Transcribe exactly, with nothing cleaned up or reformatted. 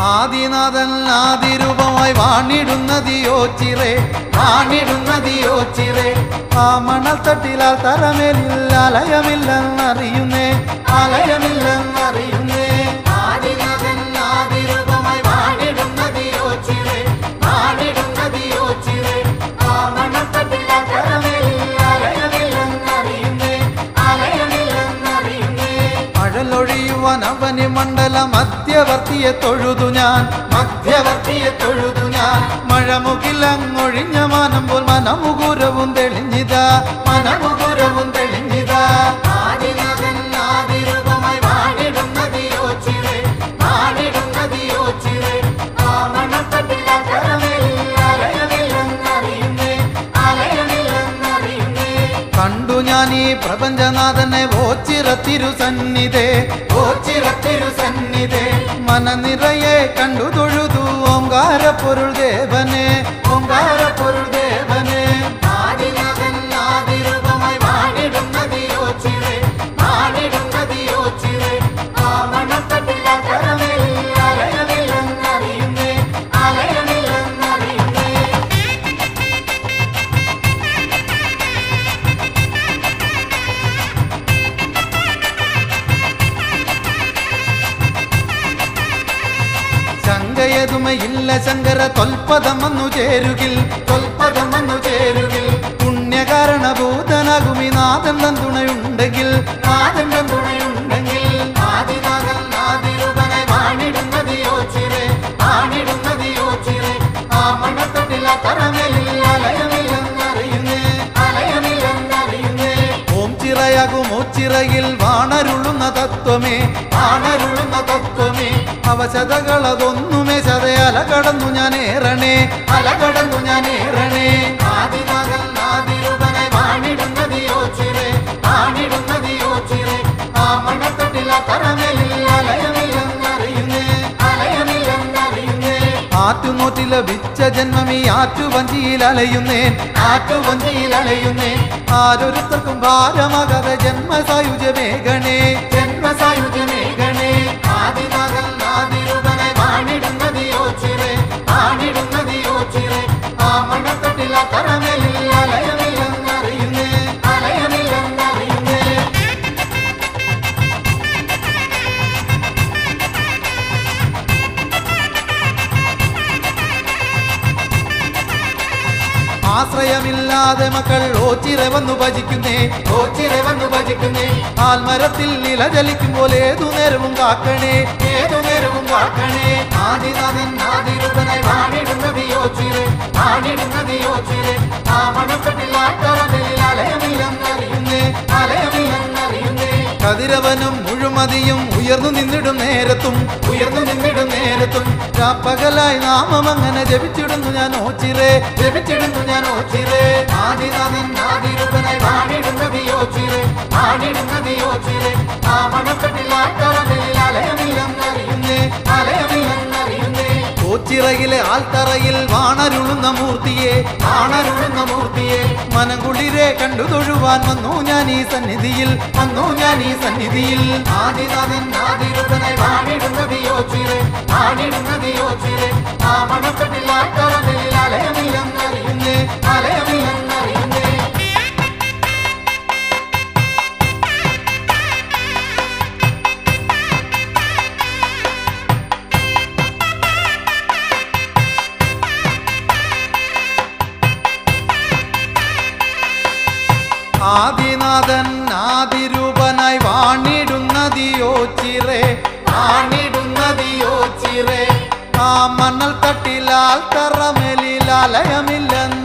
ആദിനാഥൻ ആദിരൂപമായി വാണിടുന്നതിയോ ചിറേ വാണിടുന്നതിയോ ചിറേ ആ മണൽ തട്ടിലാൽ തറമേലിൽ അലയമില്ലെന്നറിയുന്നേ അലയമില്ലെന്നറിയുന്നേ ആദിനാഥൻ ആദിരൂപമായി വാണിടുന്നതിയോ ചിറേ വാണിടുന്നതിയോ ചിറേ ആ മണൽ തട്ടിലാൽ തറമേലിൽ അലയമില്ലെന്നറിയുന്നേ അലയമില്ലെന്നറിയുന്നേ അഴലൊഴിയുവാൻ അവന് മണ്ഡല മധ്യവർത്തിയെ തൊഴുതു ഞാൻ മധ്യവർത്തിയെ തൊഴുതു ഞാൻ മഴമുകിലങ്ങൊഴിഞ്ഞ മാനം പോൽ മനമുകുരവും തെളിഞ്ഞിതാ മനമുകുരവും തെളിഞ്ഞിതാ ആദിനാഥൻ ആദിരൂപമായി വാണിടുന്നതിയോ ചിറേ വാണിടുന്നതിയോ ചിറേ ആ മണത്തട്ടിലാൽ തറമേലിൽ അലയമില്ലെന്നറിയുന്നേ അലയമില്ലെന്നറിയുന്നേ കണ്ടു ഞാൻ ഈ പ്രപഞ്ചനാഥനെ ഓച്ചിറത്തിരുസന്നിധേ ഓച്ചിറത്തിരുസന്നിധേ മനനിറയെ കണ്ടു തൊഴുതു ഓംകാര പൊരുൾ ദേവനെ ഓംകാര പൊരുൾ ദേവനെ ആദിനാഥൻ ആദിരൂപമായി വാണിടുന്നതിയോ ചിറേ വാണിടുന്നതിയോ ചിറേ ആ മണത്തട്ടിലാൽ തറമേലിൽ അലയമില്ലെന്നറിയുന്നേ അലയമില്ലെന്നറിയുന്നേ ശങ്കയതുമയില്ല ശങ്കര തൊൽപദം വന്നു ചേരുകിൽ തൊൽപദം വന്നു ചേരുകിൽ പുണ്യകാരണഭൂതനാകുമി നാഥൻ തുണയുണ്ടെങ്കിൽ നാഥൻ തുണയുണ്ടെങ്കിൽ ആദിനാഥൻ ആദിരൂപനായി വാണിടുന്നതിയോ ചിറേ വാണിടുന്നതിയോ ചിറേ ആ മണത്തട്ടിലാൽ തറമേലിൽ അലയമില്ലെന്നറിയുന്നേ അലയമില്ലെന്നറിയുന്നേ ഓം ചിറയാകും ഓ ചിറയിൽ വാണരുളുന്ന തത്വമേ വാണരുളുന്ന തത്വമേ അവശതകളതൊന്നുമേ ചതേ അലകടന്നു ഞാൻ ഏറണേ അലകടന്നു ഞാൻ ഏറണേ ആദിനാഥൻ ആദിരൂപനായി വാണിടുന്നതിയോ ചിറേ വാണിടുന്നതിയോ ചിറേ ആ മണത്തട്ടിലാൽ തറമേലിൽ അലയമില്ലെന്നറിയുന്നേ അലയമില്ലെന്നറിയുന്നേ ആറ്റുനോറ്റി ലഭിച്ച ജന്മമീ ആറ്റുവഞ്ചിയിൽ അലയുന്നേ ആറ്റുവഞ്ചിയിൽ അലയുന്നേ ആരൊരുത്തർക്കും ഭാരമാകാതെ ജന്മസായുജമേഘണേ ജന്മസായുജമേഘണേ ആദിനാഥൻ ആദിരൂപനായി വാണിടുന്നതിയോ ചിറേ വാണിടുന്നതിയോ ചിറേ ആ മണത്തട്ടിലാൽ തറമേലിൽ അലയമില്ലെന്നറിയുന്നേ അലയമില്ലെന്നറിയുന്നേ ആശ്രയമില്ലാതെ മക്കൾ ഓച്ചിറ വന്നു ഭജിക്കുന്നേ ഓച്ചിറ വന്നു ഭജിക്കുന്നേ ആൽമരത്തിൽ നില ജലിക്കും പോലെ ഏതു നേരവും കാക്കണേ ഏതു നേരവും കാക്കണേ ആദിനാഥൻ ആദിരൂപനായി വാണിടുന്നതിയോ ചിറേ വാണിടുന്നതിയോ ചിറേ ആ മണത്തട്ടിലാൽ തറമേലിൽ അലയമില്ലെന്നറിയുന്നേ അലയമില്ലെന്നറിയുന്നേ കതിരവനും മുഴുമതിയും ഉയർന്നു നിന്നിടും നേരത്തും ഉയർന്നു നിന്നിടും നേരത്തും പകലായി നാമം അങ്ങനെ ജപിച്ചിടുന്നു ഞാൻ ഓച്ചിറേ ജപിച്ചിടുന്നു ഞാൻ ഓച്ചിറേ ആദിനാഥൻ ആദിരൂപനായി വാണിടുന്നതിയോ ചിറേ വാണിടുന്നതിയോ ചിറേ ആ മണത്തട്ടിലാൽ തറമേലിൽ അലയമില്ലെന്നറിയുന്നേ അലയമില്ലെന്നറിയുന്നേ ഓച്ചിറയിലെ ആൽത്തറയിൽ വാണരുളുന്ന മൂർത്തിയെ വാണരുളുന്ന മൂർത്തിയെ മനംകുളിരെ കണ്ടു തൊഴുവാൻ വന്നു ഞാൻ ഈ സന്നിധിയിൽ വന്നു ഞാൻ ഈ സന്നിധിയിൽ ആദിനാഥൻ ആദിരൂപനായി വാണിടുന്നതിയോ ചിറേ വാണിടുന്നതിയോ ചിറേ ആ മണത്തട്ടിലാൽ തറമേലിൽ അലയമില്ലെന്നറിയുന്നേ അലയമില്ലെന്നറിയുന്നേ ആദിനാഥൻ ആദിരൂപനായി വാണിടുന്നതിയോ ചിറേ വാണിടുന്നതിയോ ചിറേ ആ മണൽ തട്ടിലാൽ തറമേലിൽ അലയമില്ലെന്ന്